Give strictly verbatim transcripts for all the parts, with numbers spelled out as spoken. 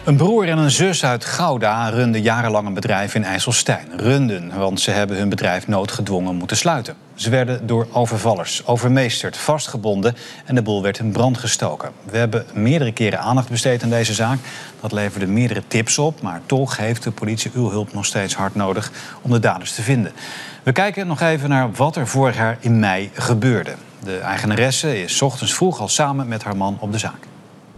Een broer en een zus uit Gouda runden jarenlang een bedrijf in IJsselstein. Runden, want ze hebben hun bedrijf noodgedwongen moeten sluiten. Ze werden door overvallers overmeesterd, vastgebonden en de boel werd in brand gestoken. We hebben meerdere keren aandacht besteed aan deze zaak. Dat leverde meerdere tips op, maar toch heeft de politie uw hulp nog steeds hard nodig om de daders te vinden. We kijken nog even naar wat er vorig jaar in mei gebeurde. De eigenaresse is 's ochtends vroeg al samen met haar man op de zaak.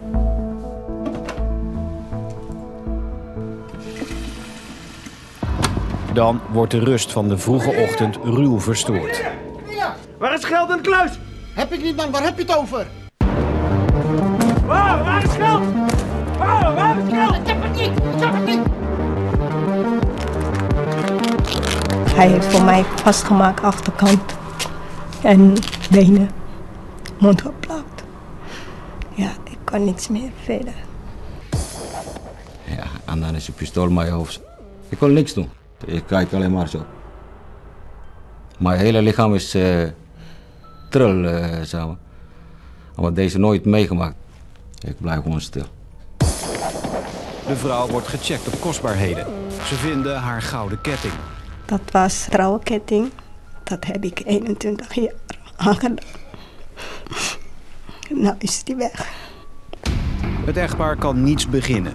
Dan wordt de rust van de vroege ochtend ruw verstoord. Waar is geld in de kluis? Heb ik niet, man. Waar heb je het over? Waar, waar is geld? Waar, waar is geld? Ik heb het niet. Ik heb het niet. Hij heeft voor mij vastgemaakt achterkant en benen, mond geplakt. Ja, ik kan niks meer verder. Ja, en dan is een pistool in mijn hoofd. Ik kon niks doen. Ik kijk alleen maar zo. Mijn hele lichaam is uh, tril, uh, zeg maar. Maar deze nooit meegemaakt. Ik blijf gewoon stil. De vrouw wordt gecheckt op kostbaarheden. Ze vinden haar gouden ketting. Dat was een trouwenketting. Dat heb ik eenentwintig jaar aangedaan. Nou is die weg. Het echtpaar kan niets beginnen.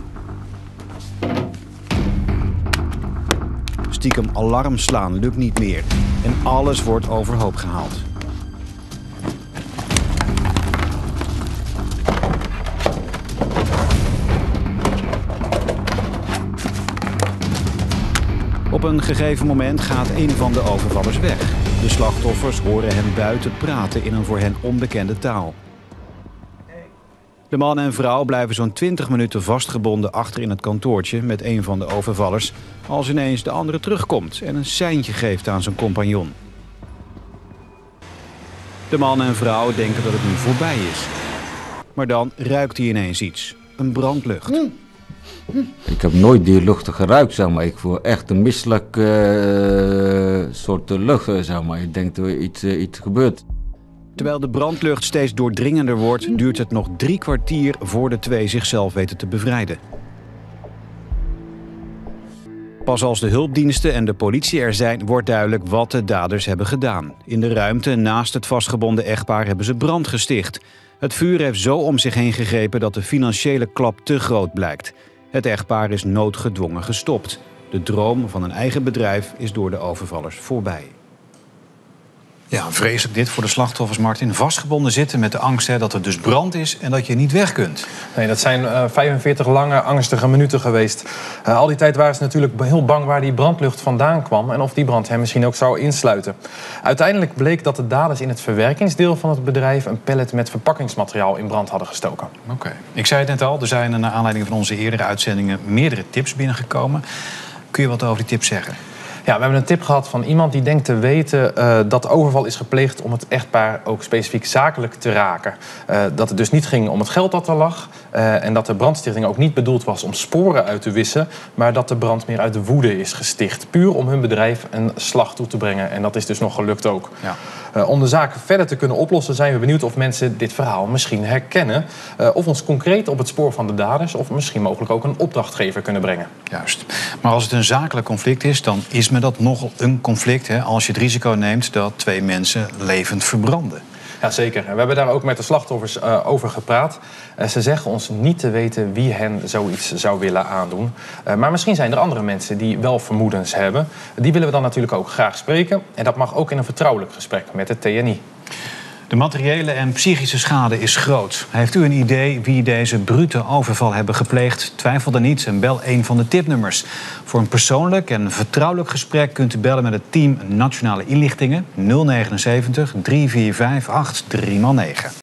Stiekem alarm slaan lukt niet meer. En alles wordt overhoop gehaald. Op een gegeven moment gaat een van de overvallers weg. De slachtoffers horen hem buiten praten in een voor hen onbekende taal. De man en vrouw blijven zo'n twintig minuten vastgebonden achter in het kantoortje met een van de overvallers, als ineens de andere terugkomt en een seintje geeft aan zijn compagnon. De man en vrouw denken dat het nu voorbij is. Maar dan ruikt hij ineens iets. Een brandlucht. Ik heb nooit die lucht geruikt, zeg maar. Ik voel echt een misselijk uh, soort lucht, zeg maar. Ik denk dat er iets, uh, iets gebeurt. Terwijl de brandlucht steeds doordringender wordt, duurt het nog drie kwartier voor de twee zichzelf weten te bevrijden. Pas als de hulpdiensten en de politie er zijn, wordt duidelijk wat de daders hebben gedaan. In de ruimte naast het vastgebonden echtpaar hebben ze brand gesticht. Het vuur heeft zo om zich heen gegrepen dat de financiële klap te groot blijkt. Het echtpaar is noodgedwongen gestopt. De droom van een eigen bedrijf is door de overvallers voorbij. Ja, vreselijk dit voor de slachtoffers, Martin. Vastgebonden zitten met de angst hè, dat er dus brand is en dat je niet weg kunt. Nee, dat zijn uh, vijfenveertig lange, angstige minuten geweest. Uh, al die tijd waren ze natuurlijk heel bang waar die brandlucht vandaan kwam en of die brand hen misschien ook zou insluiten. Uiteindelijk bleek dat de daders in het verwerkingsdeel van het bedrijf een pallet met verpakkingsmateriaal in brand hadden gestoken. Oké. Okay. Ik zei het net al, er zijn naar aanleiding van onze eerdere uitzendingen meerdere tips binnengekomen. Kun je wat over die tips zeggen? Ja, we hebben een tip gehad van iemand die denkt te weten uh, dat de overval is gepleegd om het echtpaar ook specifiek zakelijk te raken. Uh, dat het dus niet ging om het geld dat er lag uh, en dat de brandstichting ook niet bedoeld was om sporen uit te wissen, maar dat de brand meer uit de woede is gesticht. Puur om hun bedrijf een slag toe te brengen en dat is dus nog gelukt ook. Ja. Uh, om de zaak verder te kunnen oplossen zijn we benieuwd of mensen dit verhaal misschien herkennen. Uh, of ons concreet op het spoor van de daders of misschien mogelijk ook een opdrachtgever kunnen brengen. Juist. Maar als het een zakelijk conflict is, dan is men dat nogal een conflict, hè, als je het risico neemt dat twee mensen levend verbranden. Jazeker. We hebben daar ook met de slachtoffers uh, over gepraat. Uh, ze zeggen ons niet te weten wie hen zoiets zou willen aandoen. Uh, maar misschien zijn er andere mensen die wel vermoedens hebben. Die willen we dan natuurlijk ook graag spreken. En dat mag ook in een vertrouwelijk gesprek met het T N I. De materiële en psychische schade is groot. Heeft u een idee wie deze brute overval hebben gepleegd? Twijfel dan niet en bel een van de tipnummers. Voor een persoonlijk en vertrouwelijk gesprek kunt u bellen met het team Nationale Inlichtingen nul zeven negen, drie vier vijf, acht drie negen.